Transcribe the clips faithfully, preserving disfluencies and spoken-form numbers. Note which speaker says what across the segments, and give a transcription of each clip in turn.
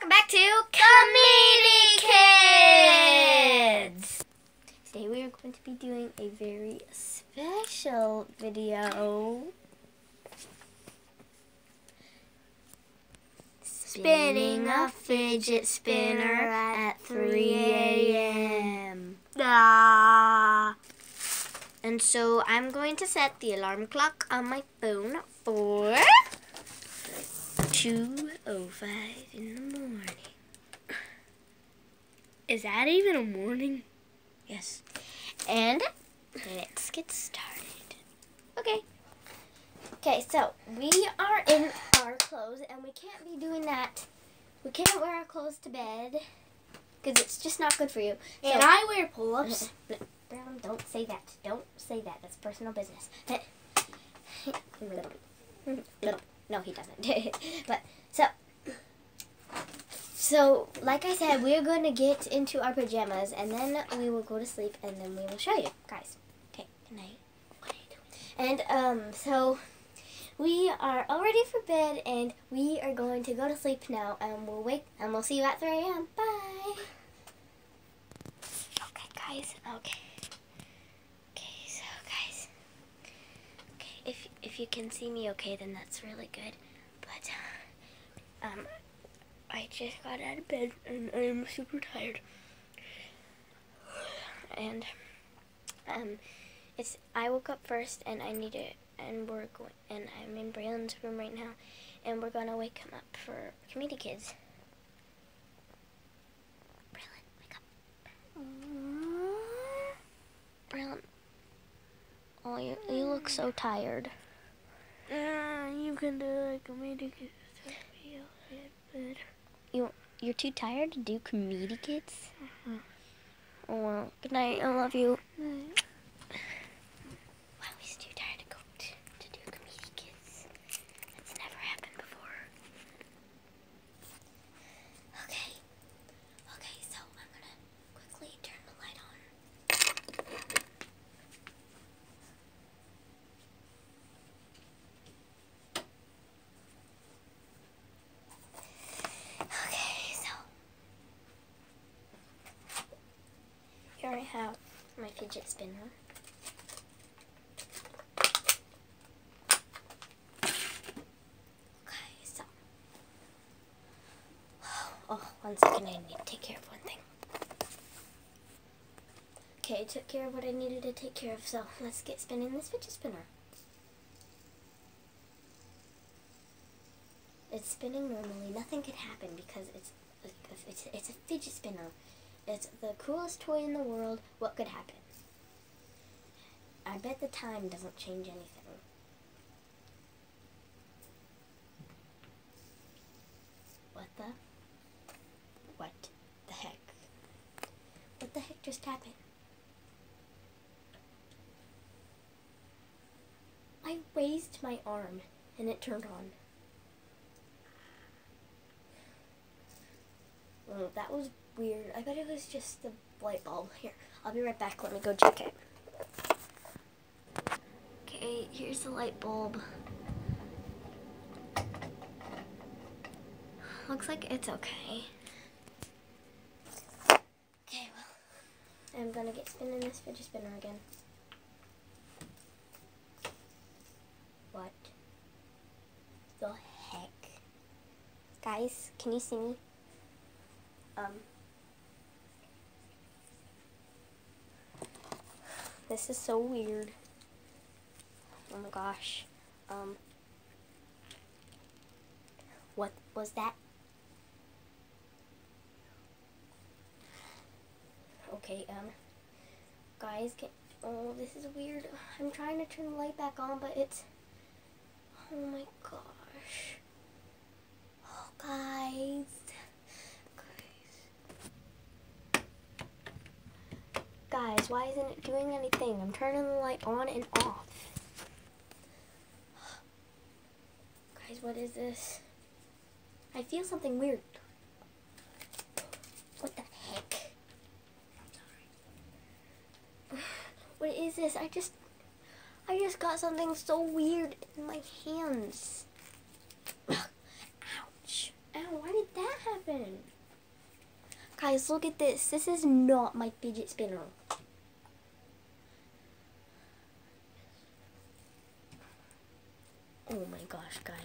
Speaker 1: welcome back to Comedy Kids! Today we are going to be doing a very special video. Spinning a fidget spinner at three A M Ah. And so I'm going to set the alarm clock on my phone for two oh five in the morning. Is that even a morning? Yes. And let's get started. Okay. Okay, so we are in our clothes, and we can't be doing that. We can't wear our clothes to bed because it's just not good for you.
Speaker 2: And
Speaker 1: so,
Speaker 2: I wear pull-ups.
Speaker 1: Brown, don't say that. Don't say that. That's personal business. No, he doesn't. But, so, so, like I said, we're going to get into our pajamas, and then we will go to sleep, and then we will show you. Guys, okay, good night. What are you doing? And, um, so, we are all ready for bed, and we are going to go to sleep now, and we'll wake, and we'll see you at three A M Bye! Okay, guys, okay. Okay, so, guys, okay, if, if you can see me okay, then that's really good. But, um, I just got out of bed and I'm super tired. And, um, it's, I woke up first and I need to, and we're going, and I'm in Braylon's room right now, and we're gonna wake him up for Comedy Kids. Braylon, wake up. Braylon, oh, you, you look so tired.
Speaker 2: Uh, you can do like Comedy Kids.
Speaker 1: You, you're too tired to do Comedy Kids?
Speaker 2: Uh-huh.
Speaker 1: Oh, well, good night. I love you. Wow, he's too tired to go to, to do Comedy Kids. That's never happened before. Okay. Okay, so I'm gonna quickly turn the light on. Here I have my fidget spinner. Okay, so. Oh, one second, I need to take care of one thing. Okay, I took care of what I needed to take care of, so let's get spinning this fidget spinner. It's spinning normally, nothing could happen because it's, it's, it's a fidget spinner. It's the coolest toy in the world. What could happen? I bet the time doesn't change anything. What the? What the heck? What the heck just happened? I raised my arm and it turned on. Oh, that was weird. I bet it was just the light bulb. Here, I'll be right back. Let me go check it. Okay, here's the light bulb. Looks like it's okay. Okay, well, I'm gonna get spinning this fidget spinner again. What the heck? Guys, can you see me? Um... This is so weird. Oh my gosh. Um. What was that? Okay, um. Guys, can, oh, this is weird. I'm trying to turn the light back on, but it's, oh my gosh. Oh, guys. Guys, why isn't it doing anything? I'm turning the light on and off. Guys, what is this? I feel something weird. What the heck? What is this? I just, I just got something so weird in my hands. Ouch. Ow, why did that happen? Guys, look at this. This is not my fidget spinner. Oh my gosh, guys.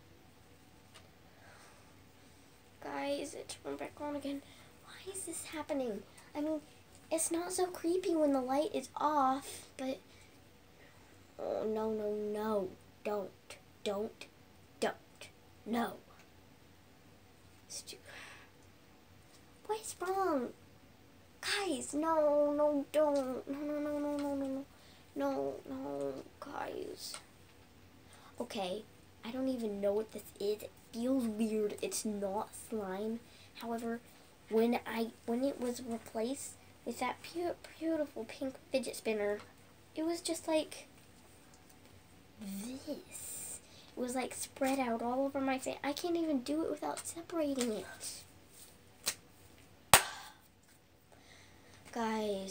Speaker 1: Guys, it turned back on again. Why is this happening? I mean, it's not so creepy when the light is off, but... Oh, no, no, no. Don't. Don't. Don't. No. Stu- What's wrong? Guys, no, no, don't. No, no, no, no, no, no, no. No, no, guys. Okay, I don't even know what this is. It feels weird. It's not slime. However, when I when it was replaced with that pure, beautiful pink fidget spinner, it was just like this. It was like spread out all over my face. I can't even do it without separating it. Guys.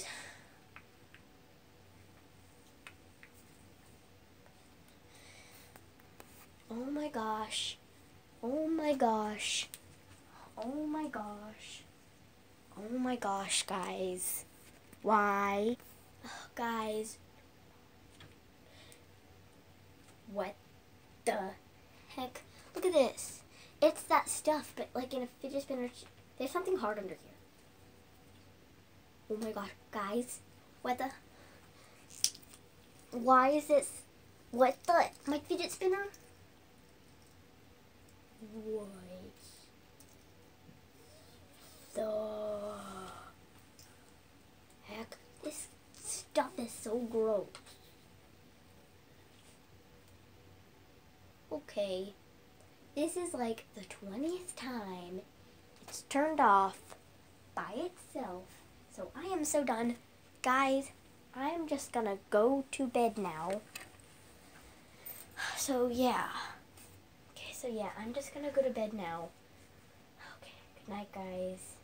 Speaker 1: Oh my gosh. Oh my gosh. Oh my gosh. Oh my gosh, guys. Why? Oh, guys. What the heck? Look at this. It's that stuff, but like in a fidget spinner. There's something hard under here. Oh my gosh, guys. What the? Why is this? What the? My fidget spinner? What the heck? This stuff is so gross. Okay, this is like the twentieth time it's turned off by itself. So I am so done. Guys, I am just gonna go to bed now. So yeah. So yeah, I'm just gonna go to bed now. Okay, good night, guys.